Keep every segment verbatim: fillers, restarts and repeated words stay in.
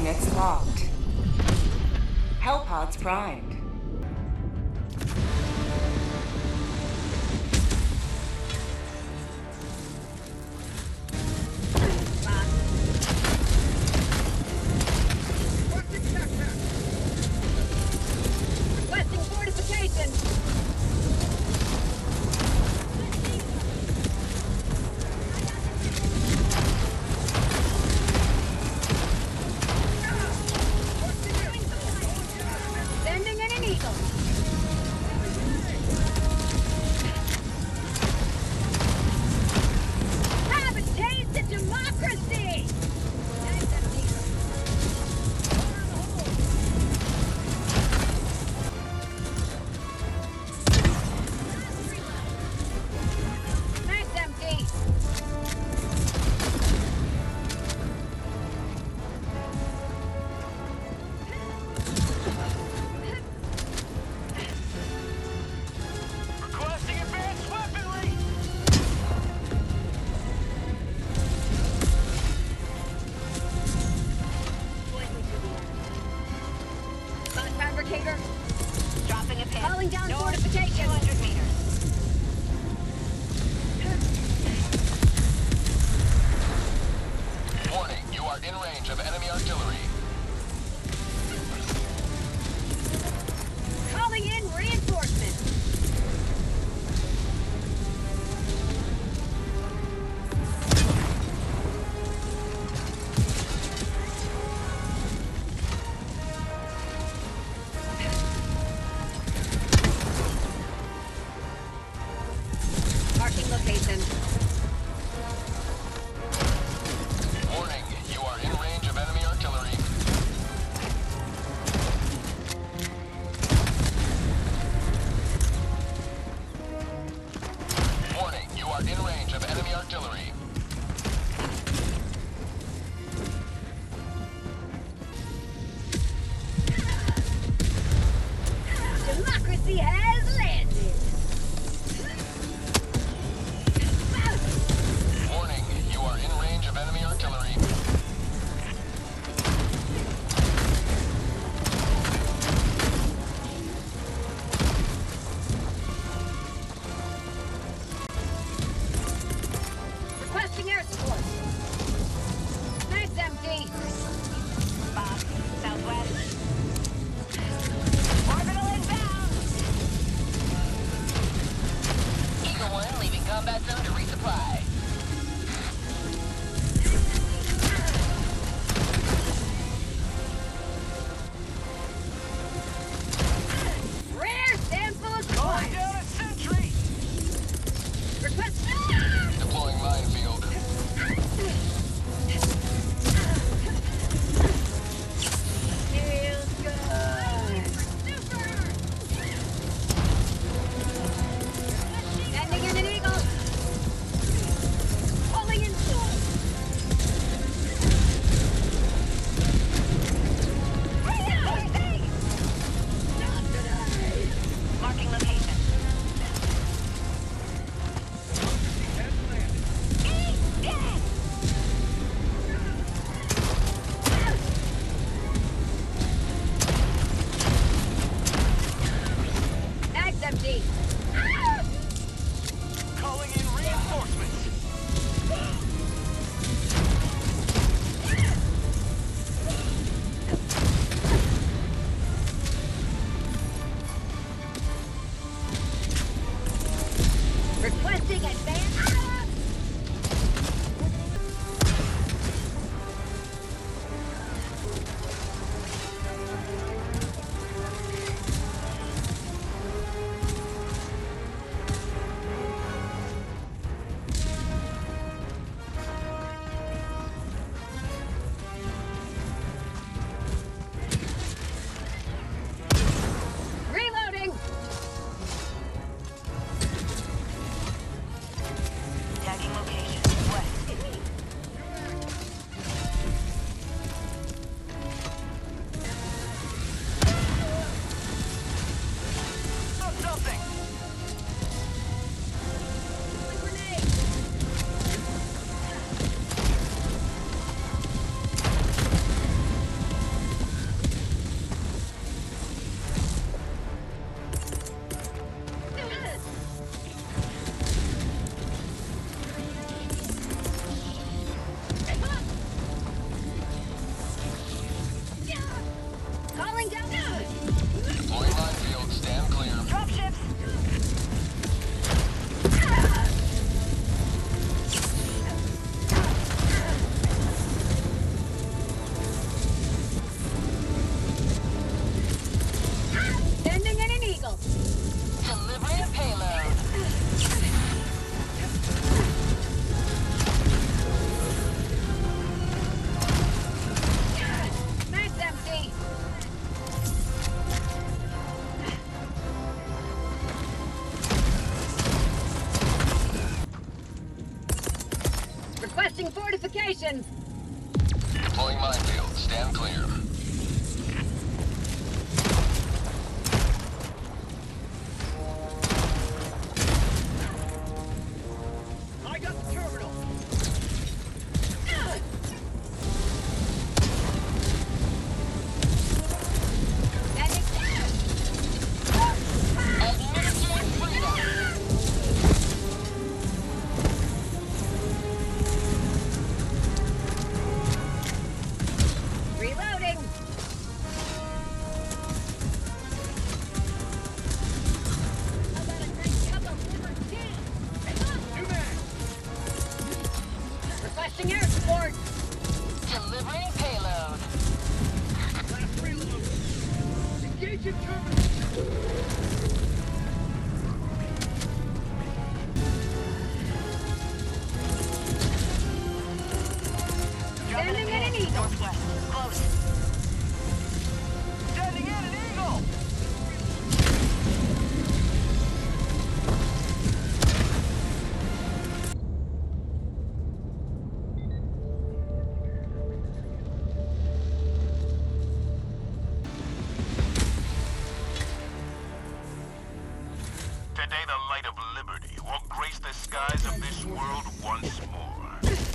Coordinates locked. Hellpods primed. Requesting fortification. Sending in an eagle. Have a taste of democracy! Nice and eagle. Nice empty. Requesting advanced weaponry! Bot fabricator. Dropping a pin. Calling down North fortification. two hundred meters. Warning, you are in range of enemy artillery. Calling in reinforcements. Marking location. Warning, you are in range of enemy artillery. Warning, you are in range of enemy artillery. Democracy has landed. Warning, you are in range of enemy artillery. Requesting air support. Nice empty. Bob, southwest. Orbital inbound! Eagle one leaving combat zone to resupply. Rare sample Calling acquired. down a sentry! Request. Deploying minefield. Feels good. Sending in an eagle. Pulling in full. Not today. Marking location. Eat dead! Bag's empty. Calling in reinforcements. Requesting advance. Reloading. Tagging location. West. Found something! Grenade. Requesting fortifications. Deploying minefield. Stand clear. I got the terminal. Standing down. Administering freedom. Reloading. How about a nice cup of liver tea? New man. Requesting air support. Delivering payload. Last reload. Engaging terminal. Standing in an eagle. Northwest. Close. Standing in an eagle. Today the light of liberty will grace the skies of this world once more.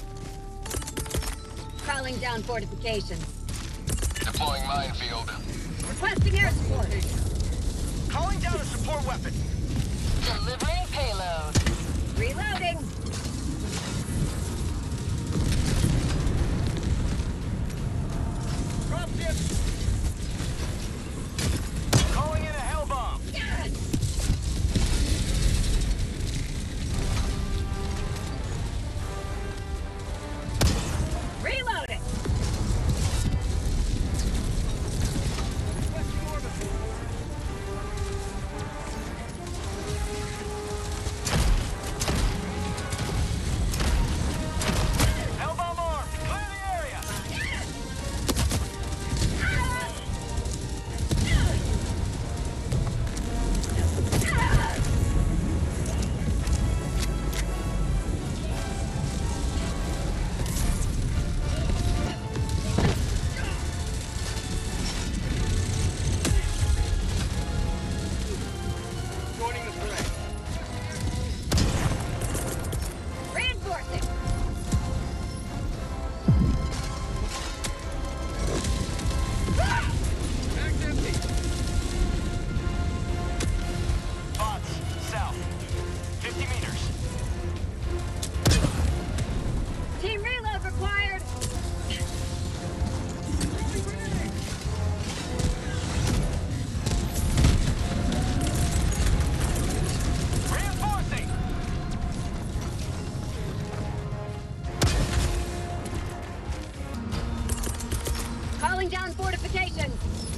Calling down fortifications. Deploying minefield. Requesting air support. Calling down a support weapon. Delivering payload. Reloading. Drop ship. Calling in a hell bomb. Reloading. Requesting orbit. Hell bomb armed. Clear the area. Joining the fray. Reinforcing. Mag's empty. Bots, south. fifty meters. Team reload required. Reinforcing. Calling down fortifications.